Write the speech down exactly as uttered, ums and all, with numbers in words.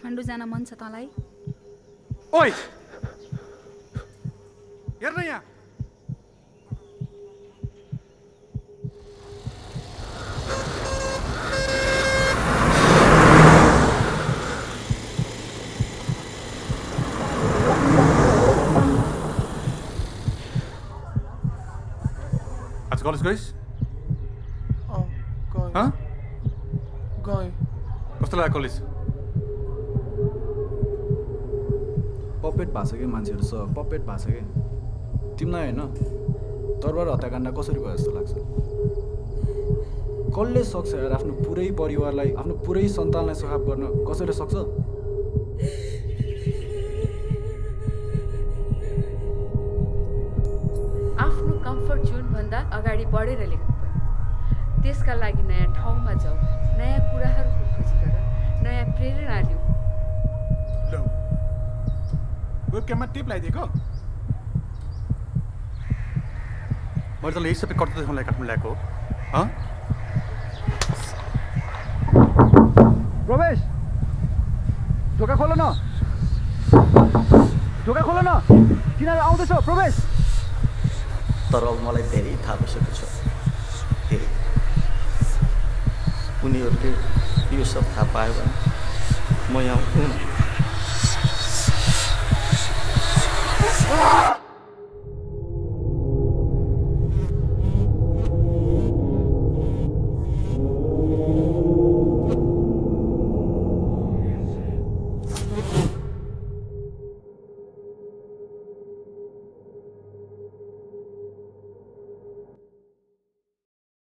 काठमाडौँ जान मन छ तँलाई? ओइ हेर न यहाँ आज कलेज गइस? अँ गएँ। हँ? गएँ। कस्तो लाग्यो कलेज? पपेट भएको छ कि मान्छेहरू सब पपेट भएको छ कि तिमीलाई होइन तरबार हत्याकाण्ड कसरी भयो जस्तो लाग्छ? कसले सक्छ यार आफ्नो पुरै परिवारलाई आफ्नो पुरै सन्तानलाई सखाप गर्न कसैले सक्छ? आफ्नो कम्फर्ट जोन भन्दा अगाडि बढेर लेख्नु पर्यो। त्यसका लागि नयाँ ठाउँमा जाऊ, नयाँ कुराहरूको खोजी गर, नयाँ प्रेरणा लिऊ। लो वेबक्याममा टिप लगाइदिएको मैले तँलाई यही सबै कर्तव्य देखाउनलाई काठमाडौँ ल्याएको हो। प्रवेश ढोका खोल न, ढोका खोल न, तिनीहरू आउँदैछ प्रवेश। तर अब मलाई धेरै थाहा भइसकेको छ, धेरै। उनीहरूले यो सब थाहा पायो भने म यहाँ